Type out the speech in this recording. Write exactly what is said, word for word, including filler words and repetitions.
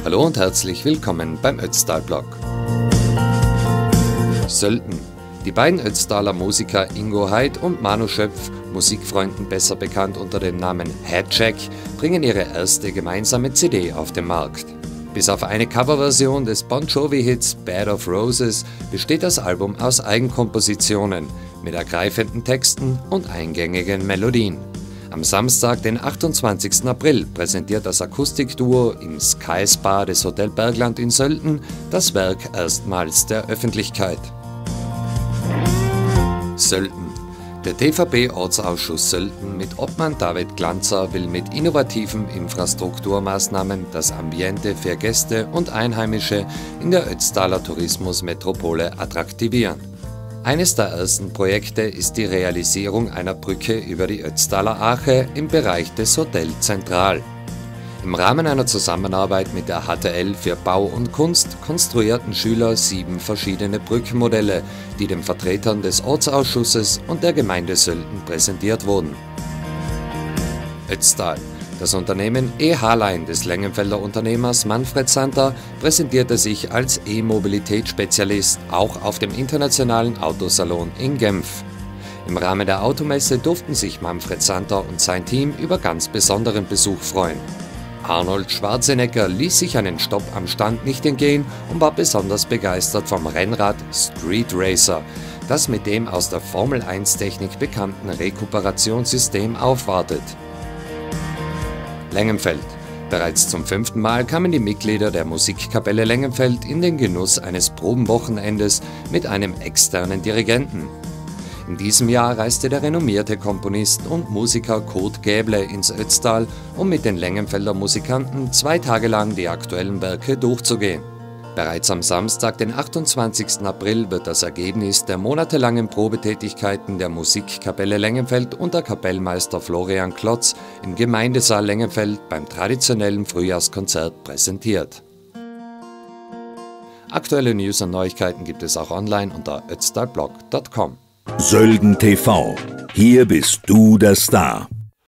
Hallo und herzlich willkommen beim Ötztal-Blog. Sölden. Die beiden Ötztaler Musiker Ingo Heid und Manu Schöpf, Musikfreunden besser bekannt unter dem Namen Headcheck, bringen ihre erste gemeinsame C D auf den Markt. Bis auf eine Coverversion des Bon Jovi-Hits Bed of Roses besteht das Album aus Eigenkompositionen mit ergreifenden Texten und eingängigen Melodien. Am Samstag, den achtundzwanzigsten April, präsentiert das Akustikduo im Sky Spa des Hotel Bergland in Sölden das Werk erstmals der Öffentlichkeit. Sölden. Der T V B-Ortsausschuss Sölden mit Obmann David Glanzer will mit innovativen Infrastrukturmaßnahmen das Ambiente für Gäste und Einheimische in der Ötztaler Tourismusmetropole attraktivieren. Eines der ersten Projekte ist die Realisierung einer Brücke über die Ötztaler Ache im Bereich des Hotel Zentral. Im Rahmen einer Zusammenarbeit mit der H T L für Bau und Kunst konstruierten Schüler sieben verschiedene Brückenmodelle, die den Vertretern des Ortsausschusses und der Gemeinde Sölden präsentiert wurden. Ötztal. Das Unternehmen E-H-Line des Lengenfelder Unternehmers Manfred Santer präsentierte sich als E-Mobilitätsspezialist auch auf dem Internationalen Autosalon in Genf. Im Rahmen der Automesse durften sich Manfred Santer und sein Team über ganz besonderen Besuch freuen. Arnold Schwarzenegger ließ sich einen Stopp am Stand nicht entgehen und war besonders begeistert vom Rennrad Street Racer, das mit dem aus der Formel eins Technik bekannten Rekuperationssystem aufwartet. Lengenfeld. Bereits zum fünften Mal kamen die Mitglieder der Musikkapelle Lengenfeld in den Genuss eines Probenwochenendes mit einem externen Dirigenten. In diesem Jahr reiste der renommierte Komponist und Musiker Kurt Gäble ins Ötztal, um mit den Lengenfelder Musikanten zwei Tage lang die aktuellen Werke durchzugehen. Bereits am Samstag, den achtundzwanzigsten April, wird das Ergebnis der monatelangen Probetätigkeiten der Musikkapelle Lengenfeld unter Kapellmeister Florian Klotz im Gemeindesaal Lengenfeld beim traditionellen Frühjahrskonzert präsentiert. Aktuelle News und Neuigkeiten gibt es auch online unter ötztalblog punkt com. Sölden T V. Hier bist du der Star.